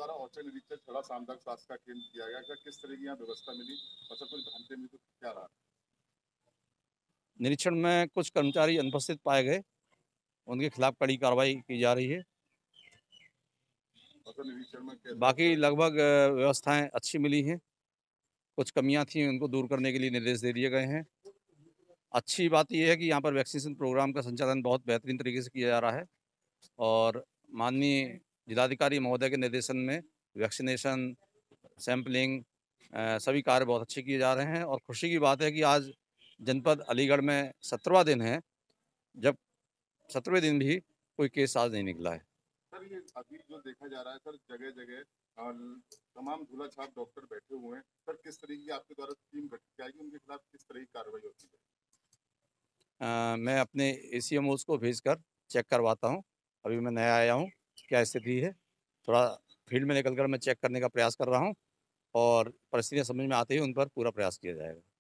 द्वारा औचक निरीक्षण थोड़ा सामुदायिक स्वास्थ्य का केंद्र किया गया, क्या किस तरह की यहाँ व्यवस्था मिली और सब कुछ भ्रांति में तो क्या रहा? निरीक्षण में कुछ कर्मचारी अनुपस्थित पाए गए, उनके खिलाफ कड़ी कार्रवाई की जा रही है। औचक निरीक्षण में कैसे बाकी लगभग व्यवस्थाएं अच्छी मिली हैं। कुछ कमियां थी, उनको दूर करने के लिए निर्देश दे दिए गए हैं। अच्छी बात यह है कि यहाँ पर वैक्सीनेशन प्रोग्राम का संचालन बहुत बेहतरीन तरीके से किया जा रहा है और माननीय जिलाधिकारी महोदय के निर्देशन में वैक्सीनेशन, सैंपलिंग सभी कार्य बहुत अच्छे किए जा रहे हैं। और खुशी की बात है कि आज जनपद अलीगढ़ में 17वां दिन है, जब 17वें दिन भी कोई केस आज नहीं निकला है। सर ये अभी जो देखा जा रहा है सर, जगह-जगह तमाम झोला छाप डॉक्टर बैठे हुए हैं। सर किस तरीके की आपके द्वारा टीम गठित की जाएगी, उनके खिलाफ किस तरह की कार्रवाई होती है? मैं अपने एसीएमओज़ को भेजकर चेक करवाता हूँ। अभी मैं नया आया हूँ, क्या स्थिति है, थोड़ा फील्ड में निकल कर मैं चेक करने का प्रयास कर रहा हूँ और परिस्थितियाँ समझ में आते ही उन पर पूरा प्रयास किया जाएगा।